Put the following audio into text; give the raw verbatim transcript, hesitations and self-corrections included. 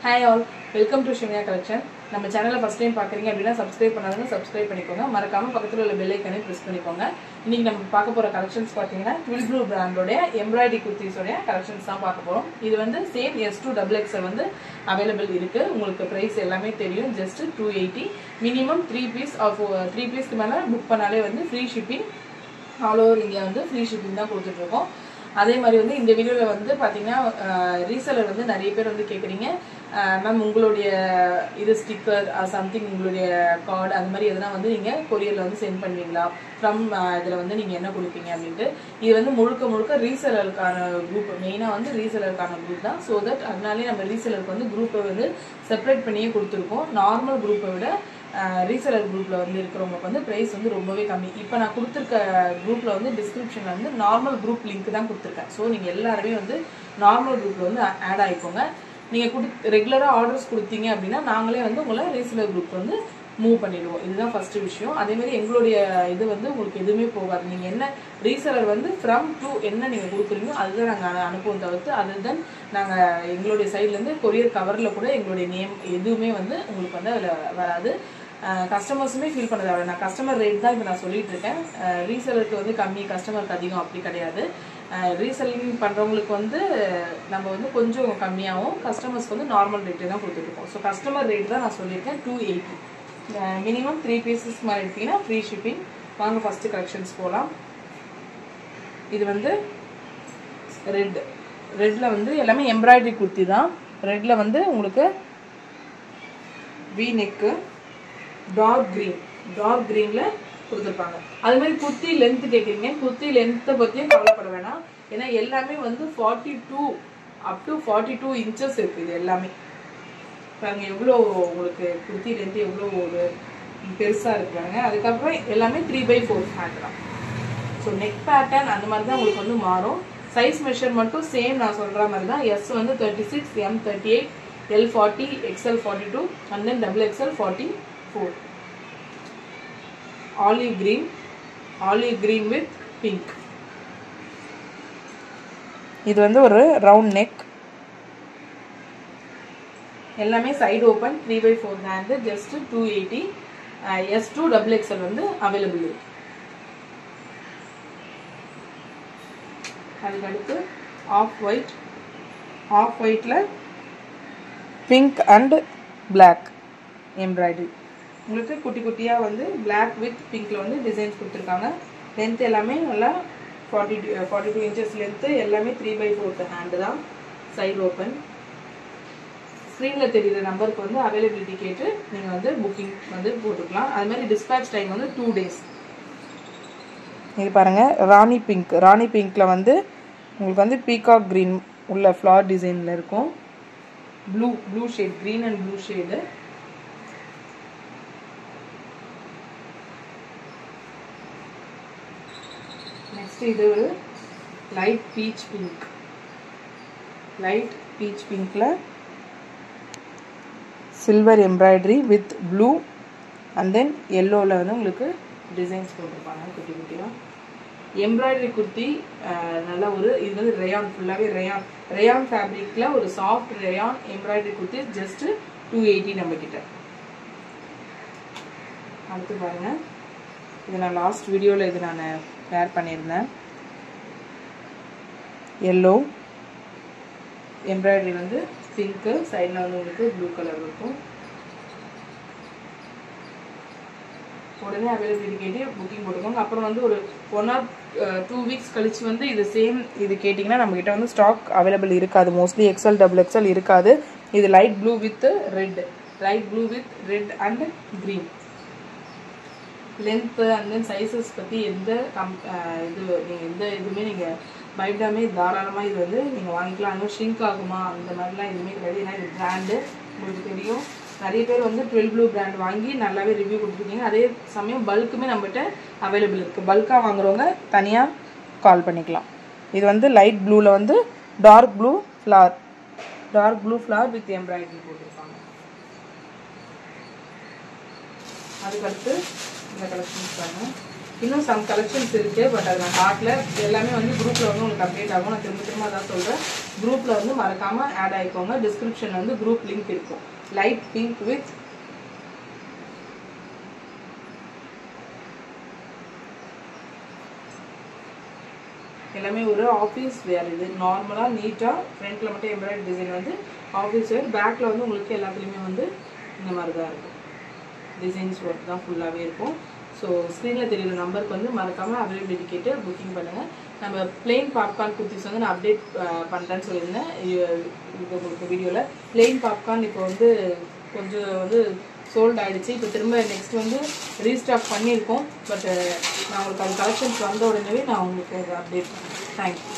Hi all, welcome to Shimya Collection. நம்ம சேனலை first time பார்க்குறீங்க அப்படின்னா சப்ஸ்கிரைப் பண்ணாதவங்க சப்ஸ்கிரைப் பண்ணிக்கோங்க. மறக்காம பக்கத்தில் உள்ள பெல் ஐக்கனை ப்ரெஸ் பண்ணிக்கோங்க. இன்னைக்கு நம்ம பார்க்க போகிற கலெக்ஷன்ஸ் பார்த்தீங்கன்னா ட்வில் ப்ளூ பிராண்டோடைய எம்ப்ராய்டரி குர்த்திஸோடைய கலெக்ஷன்ஸ் தான் பார்க்க போகிறோம். இது வந்து same S to double XL வந்து அவைலபிள் இருக்கு. உங்களுக்கு ப்ரைஸ் எல்லாமே தெரியும். Just two eighty minimum three piece of three பீஸ்க்கு மேலே புக் பண்ணாலே வந்து free shipping all over India வந்து ஃப்ரீ ஷிப்பிங் தான் கொடுத்துட்ருக்கோம். அதே மாதிரி வந்து இந்த வீடியோவில் வந்து பார்த்தீங்கன்னா ரீசெலர் வந்து நிறைய பேர் வந்து கேட்குறீங்க, மேம் உங்களுடைய இது ஸ்டிக்கர் சம்திங் உங்களுடைய கார்டு அது மாதிரி எதனா வந்து நீங்கள் கொரியரில் வந்து சென்ட் பண்ணுவீங்களா, ஃப்ரம் இதில் வந்து நீங்கள் என்ன கொடுப்பீங்க அப்படின்ட்டு. இது வந்து முழுக்க முழுக்க ரீசெலருக்கான குரூப், மெயினாக வந்து ரீசெலருக்கான குரூப் தான். ஸோ தட் அதனாலே நம்ம ரீசெலருக்கு வந்து குரூப்பை வந்து செப்பரேட் பண்ணியே கொடுத்துருக்கோம். நார்மல் குரூப்பை விட ரீசெலர் குரூப்பில் வந்து இருக்கிறவங்களுக்கு வந்து ப்ரைஸ் வந்து ரொம்பவே கம்மி. இப்போ நான் கொடுத்துருக்க குரூப்பில் வந்து டிஸ்கிரிப்ஷனில் வந்து நார்மல் குரூப் லிங்க் தான் கொடுத்துருக்கேன். ஸோ நீங்கள் எல்லாருமே வந்து நார்மல் குரூப்பில் வந்து ஆட் ஆகிக்கோங்க. நீங்கள் கொடு ரெகுலராக ஆர்டர்ஸ் கொடுத்தீங்க அப்படின்னா நாங்களே வந்து உங்களை ரீசெலர் குரூப் வந்து மூவ் பண்ணிடுவோம். இதுதான் ஃபர்ஸ்ட் விஷயம். அதேமாதிரி எங்களுடைய இது வந்து உங்களுக்கு எதுவுமே போகாது. நீங்கள் என்ன ரீசெலர் வந்து ஃப்ரம் டூ என்ன நீங்கள் கொடுக்குறீங்களோ அதுதான் நாங்கள் அனுப்புவோம் தவிர்த்து அது தான் நாங்கள் எங்களுடைய சைட்லேருந்து கொரியர் கவரில் கூட எங்களுடைய நேம் எதுவுமே வந்து உங்களுக்கு வந்து அதில் வராது. கஸ்டமர்ஸுமே ஃபீல் பண்ண தேவை. நான் கஸ்டமர் ரேட் தான் இப்போ நான் சொல்லிட்டு இருக்கேன். ரீசெலருக்கு வந்து கம்மி, கஸ்டமருக்கு அதிகம் அப்படி கிடையாது. ரீசெல்லிங் பண்ணுறவங்களுக்கு வந்து நம்ம வந்து கொஞ்சம் கம்மியாகவும் கஸ்டமர்ஸ்க்கு வந்து நார்மல் ரேட்டு தான் கொடுத்துருக்கோம். ஸோ கஸ்டமர் ரேட் தான் நான் சொல்லியிருக்கேன் two eighty minimum three pieces மாதிரி எடுத்தீங்கன்னா ஃப்ரீ ஷிப்பிங். வாங்க ஃபஸ்ட்டு கலெக்ஷன்ஸ் போகலாம். இது வந்து ரெட் ரெட்டில் வந்து எல்லாமே எம்ப்ராய்டரி குர்த்தி தான். ரெட்டில் வந்து உங்களுக்கு V neck dark green dark க்ரீனில் கொடுத்துருப்பாங்க. அது மாதிரி குர்த்தி லென்த்து கேட்குறீங்க. குர்த்தி லென்த்தை பற்றியும் கவலைப்பட வேணாம். ஏன்னா எல்லாமே வந்து forty two up to forty two inches இருக்குது. இது எல்லாமே பாருங்க எவ்வளோ உங்களுக்கு குர்த்தி லென்த்து எவ்வளோ ஒரு பெருசாக இருக்கிறாங்க. அதுக்கப்புறம் எல்லாமே த்ரீ பை ஃபோர் ஹேண்ட் தான். ஸோ நெக் பேட்டர்ன் அந்த மாதிரி தான் உங்களுக்கு வந்து மாறும். சைஸ் மெஷர் மட்டும் சேம் நான் சொல்கிற மாதிரி தான். எஸ் வந்து thirty six, M thirty eight, L forty, XL forty two and then double XL forty four. Olive green olive green with pink. இது வந்து ஒரு ரவுண்ட் நெக், எல்லாமே side open, three by four hand, just two eighty. S to double XL வந்து available இருக்கு. அதுக்கடுத்து off white off ஒயிட்ல pink and black embroidery. உங்களுக்கு குட்டி குட்டியாக வந்து பிளாக் வித் பிங்க்ல வந்து டிசைன்ஸ் கொடுத்துருக்காங்க. லென்த் எல்லாமே நல்லா forty two forty two inches length. எல்லாமே த்ரீ பை ஃபோர்த் ஹேண்டு தான், சைடு ஓப்பன். ஸ்க்ரீனில் தெரியுற நம்பருக்கு வந்து அவைலபிலிட்டி கேட்டு நீங்கள் வந்து புக்கிங் வந்து போட்டுக்கலாம். அது மாதிரி டிஸ்பேச் டைம் வந்து டூ டேஸ். இது பாருங்கள் ராணி பிங்க் ராணி பிங்க்கில் வந்து உங்களுக்கு வந்து பீகாக் க்ரீன் உள்ள ஃப்ளார் டிசைனில் இருக்கும். Blue blue shade, green and blue shade. Next இது ஒரு light peach pink light peach பிங்க்ல silver embroidery with blue and then எல்லோவில் வந்து உங்களுக்கு டிசைன்ஸ் போட்டிருப்பாங்க குட்டி குட்டியாக. எம்ப்ராய்டரி குர்த்தி நல்ல ஒரு இது வந்து ரேயான், ஃபுல்லாகவே ரேயான் ரேயான் ஃபேப்ரிக்கில் ஒரு soft rayon embroidery kurti just two eighty நம்ம கிட்ட. அடுத்து பாருங்க, இது நான் லாஸ்ட் வீடியோவில் இது நான் வேர் பண்ணியிருந்தேன். எல்லோ எம்ப்ராய்டரி வந்து பிங்க்கு, சைடில் வந்து உங்களுக்கு ப்ளூ கலர் இருக்கும். உடனே அவைலபிலிட்டி கேட்டு புக்கிங் போட்டுக்கோங்க. அப்புறம் வந்து ஒரு ஒன் ஆர் டூ வீக்ஸ் கழிச்சு வந்து இது சேம் இது கேட்டிங்கன்னா நம்மக்கிட்ட வந்து ஸ்டாக் அவைலபிள் இருக்காது. மோஸ்ட்லி எக்ஸ்எல் டபுள் எக்ஸ்எல் இருக்காது. இது light blue with red light blue with red and green. Length and then sizes பற்றி எந்த கம் இது நீங்கள் எந்த இதுவுமே நீங்கள் பயப்படாமே தாராளமாக இது வந்து நீங்கள் வாங்கிக்கலாம். அதுவும் ஷ்ரிங்க் ஆகுமா அந்த மாதிரிலாம் எதுவுமே கிடையாது. ஏன்னா இது பிராண்டு உங்களுக்கு தெரியும். நிறைய பேர் வந்து ட்வில் ப்ளூ பிராண்ட் வாங்கி நல்லாவே ரிவ்யூ கொடுத்துருக்கீங்க. அதே சமயம் பல்க்குமே நம்மகிட்ட அவைலபிள் இருக்குது. பல்காக வாங்குறவங்க தனியாக கால் பண்ணிக்கலாம். இது வந்து லைட் ப்ளூவில் வந்து dark blue floral dark blue floral with embroidery போட்டிருப்பாங்க. அதுக்கடுத்து இந்த கலெக்ஷன்ஸ் பாருங்க. இன்னும் சம் கலெக்ஷன்ஸ் இருக்குது, பட் அது நான் காட்டல. எல்லாமே வந்து குரூப்பில் வந்து உங்களுக்கு அப்டேட் ஆகும். நான் திரும்ப திரும்ப அதான் சொல்கிறேன், குரூப்பில் வந்து மறக்காமல் ஆட் ஆகிக்கோங்க. டிஸ்கிரிப்ஷனில் வந்து குரூப் லிங்க் இருக்கும். லைட் பிங்க் வித் எல்லாமே ஒரு ஆஃபீஸ் வேர். இது நார்மலாக நீட்டாக ஃப்ரண்ட்டில் மட்டும் எம்ப்ராய்டரி டிசைன் வந்து ஆஃபீஸ் வேர். பேக்கில் வந்து உங்களுக்கு எல்லாத்துலேயுமே வந்து இந்த மாதிரி தான் இருக்கும். டிசைன்ஸ் ஒர்க் தான் ஃபுல்லாகவே இருக்கும். ஸோ ஸ்க்ரீனில் தெரியுற நம்பருக்கு வந்து மறக்காமல் அவைலபிலிட்டி கேட்டு புக்கிங் பண்ணுங்கள். நம்ம பிளெயின் பாப்கார்ன் குர்த்திஸ் வந்து நான் அப்டேட் பண்ணுறேன்னு சொல்லியிருந்தேன் இது உங்களுக்கு வீடியோவில். பிளெயின் பாப்கார்ன் இப்போ வந்து கொஞ்சம் வந்து சோல்ட் ஆகிடுச்சு. இப்போ திரும்ப நெக்ஸ்ட் வந்து ரீஸ்டாக் பண்ணியிருக்கோம். பட் நான் உங்களுக்கு அது கலெக்ஷன்ஸ் வந்த உடனே நான் உங்களுக்கு அதை அப்டேட் பண்ணுறேன். தேங்க்யூ.